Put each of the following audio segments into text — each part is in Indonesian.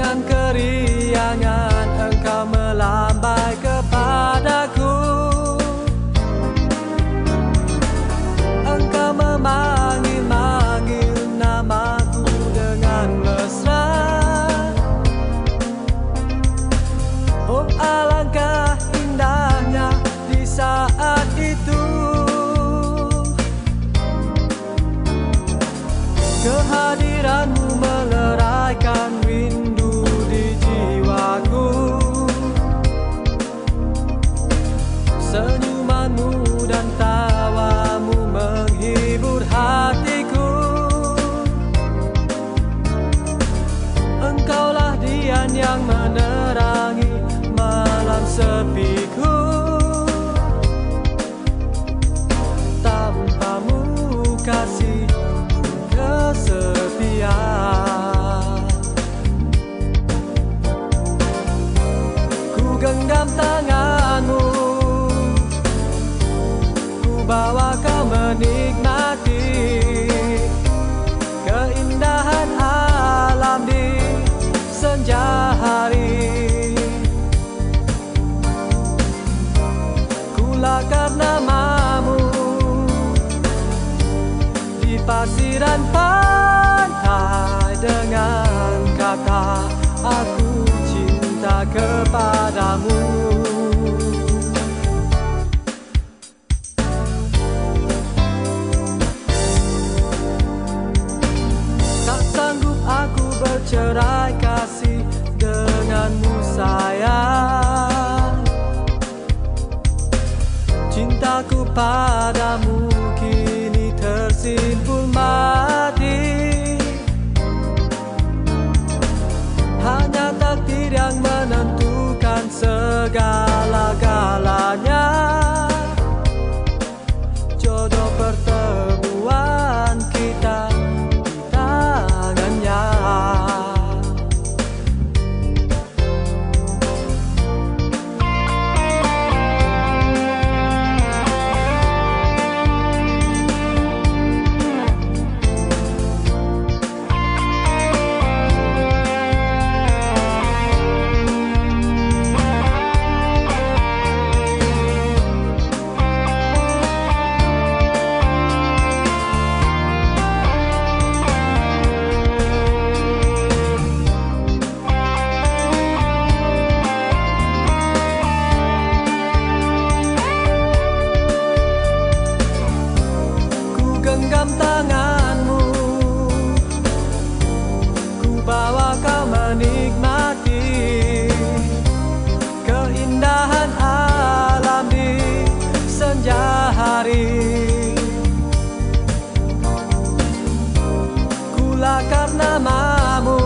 Dengan keriangan engkau melambai kepadaku. Engkau memanggil-manggil namaku dengan mesra. Oh, alangkah indahnya di saat itu. Kehadiranmu meleraikan rindu di jiwaku. Senyumanmu dan tawamu menghibur hatiku. Engkaulah dian yang menerangi malam sepiku. Tanpamu kasih kesepian. Ku genggam tanganmu, ku bawa kau menikmati keindahan alam di senja hari. Ku lakar namamu di pasiran pantai dengan kata aku cinta kepadamu. Tak sanggup aku bercerai kasih denganmu sayang. Cintaku padamu kini tersimpul mati. Hanya takdir yang menentukan segala-galanya. Jodoh pertemuan kita di tangannya. Genggam tanganmu, ku bawa kau menikmati keindahan alam di senja hari. Ku lakar namamu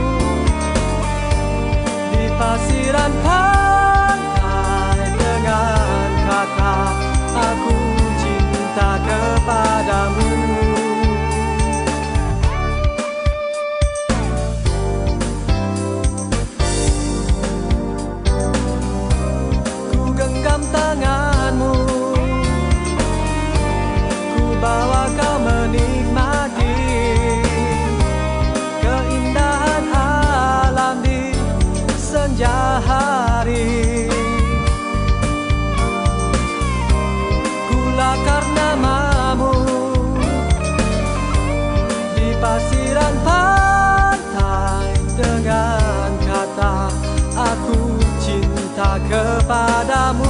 di pasiran pantai dengan kata aku cinta kepadamu. Ku genggam tanganmu, ku bawa kau menikmati keindahan alam di senja hari. Ku lakar namamu di pasiran pantai dengan kata aku cinta kepadamu.